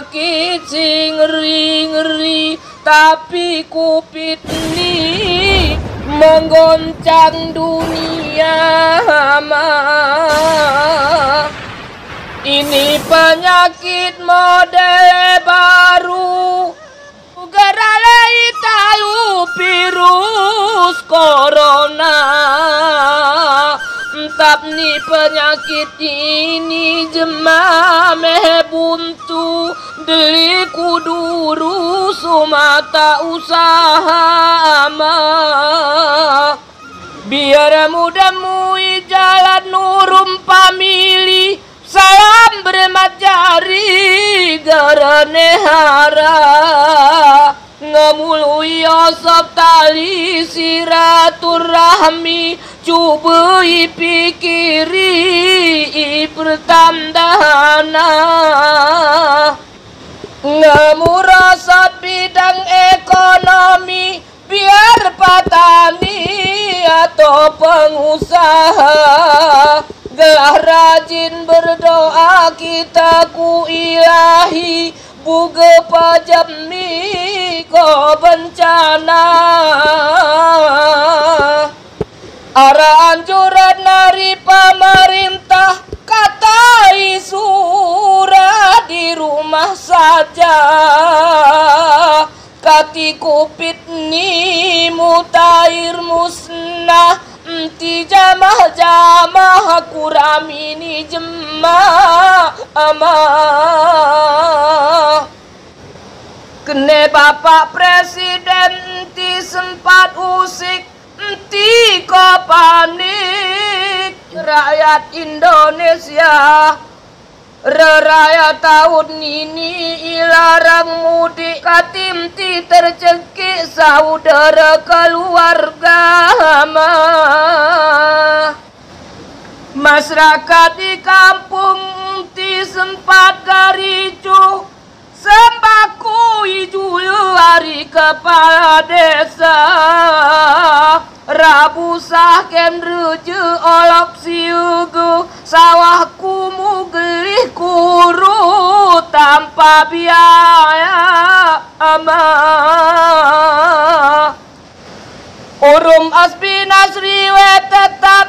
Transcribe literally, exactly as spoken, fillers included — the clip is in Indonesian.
penyakit sing ngeri-ngeri, tapi Covid ini menggoncang dunia mah. Ini penyakit model baru, garalai tahu virus corona. Entap ni penyakit ini jema meh buntu, deli kuduru sumata usaha mah. Biar mudah mui jalan nurum pamili, salam bermat jari garane hara. Ngemului osop tali siraturahmi, cubui pikiri pertandana. Ngemurosot bidang ekonomi, biar petani atau pengusaha. Gelah rajin berdoa kita ku ilahi, buge pajami ko bencana. Arah anjuran dari pemerintah, katai surat di rumah saja. Kati Covid ni mutair musnah, enti jamah-jamah kuramini jemah amah. Kene Bapak Presiden enti sempat usik, enti ko panik rakyat Indonesia. Reraya tahun ini ilarang mudik, katimti tercekik saudara keluarga mah. Masyarakat di kampung ti sempat garicu, sembako ijulu hari kepala desa. Rabu sah kem reje olok siugu, sawahku mugelih kuru tanpa biaya amah. Urum asbi nasri we tetap